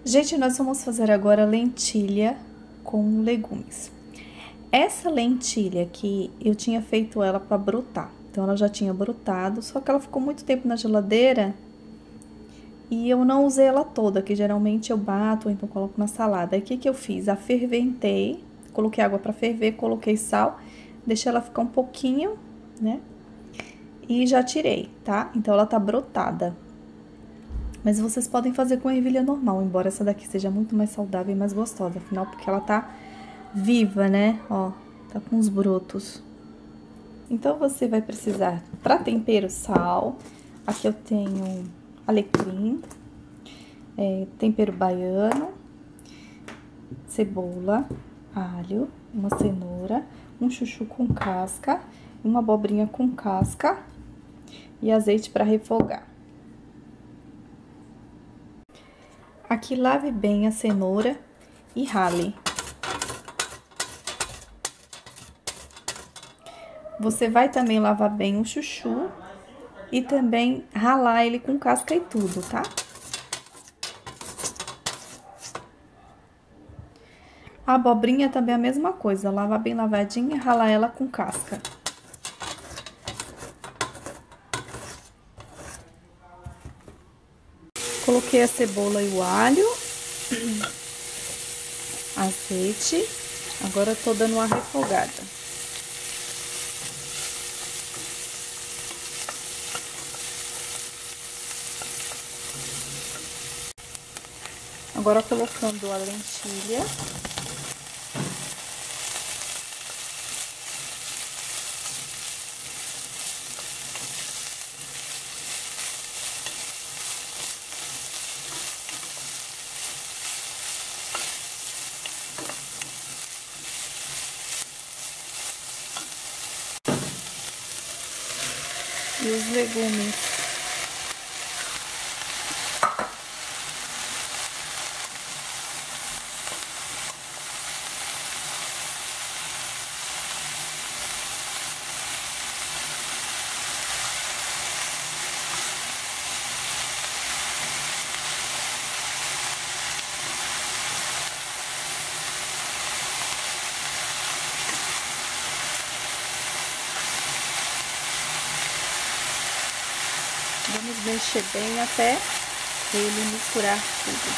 Gente, nós vamos fazer agora lentilha com legumes. Essa lentilha aqui, eu tinha feito ela para brotar. Então, ela já tinha brotado, só que ela ficou muito tempo na geladeira e eu não usei ela toda, que geralmente eu bato ou então coloco na salada. Aí, o que que eu fiz? A ferventei, coloquei água para ferver, coloquei sal, deixei ela ficar um pouquinho, né? E já tirei, tá? Então, ela tá brotada. Mas vocês podem fazer com ervilha normal, embora essa daqui seja muito mais saudável e mais gostosa. Afinal, porque ela tá viva, né? Ó, tá com os brotos. Então, você vai precisar, para tempero, sal. Aqui eu tenho alecrim, tempero baiano, cebola, alho, uma cenoura, um chuchu com casca, uma abobrinha com casca e azeite para refogar. Aqui, lave bem a cenoura e rale. Você vai também lavar bem o chuchu e também ralar ele com casca e tudo, tá? A abobrinha também é a mesma coisa, lava bem lavadinha e ralar ela com casca. Coloquei a cebola e o alho, azeite, agora tô dando uma refogada. Agora colocando a lentilha. E os legumes. Vamos mexer bem até ele misturar tudo.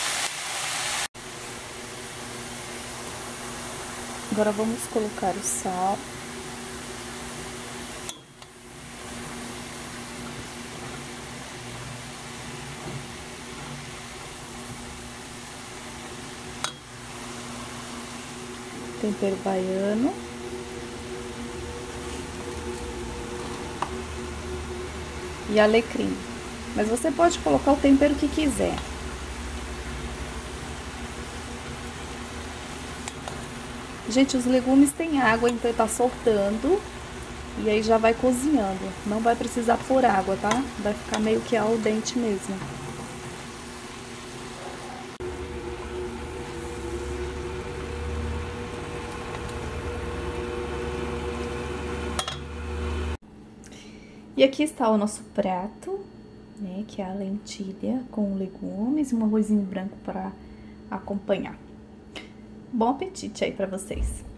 Agora vamos colocar o sal. Tempero baiano. E alecrim. Mas você pode colocar o tempero que quiser. Gente, os legumes têm água, então tá soltando. E aí já vai cozinhando. Não vai precisar pôr água, tá? Vai ficar meio que al dente mesmo. E aqui está o nosso prato, né, que é a lentilha com legumes e um arrozinho branco para acompanhar. Bom apetite aí para vocês!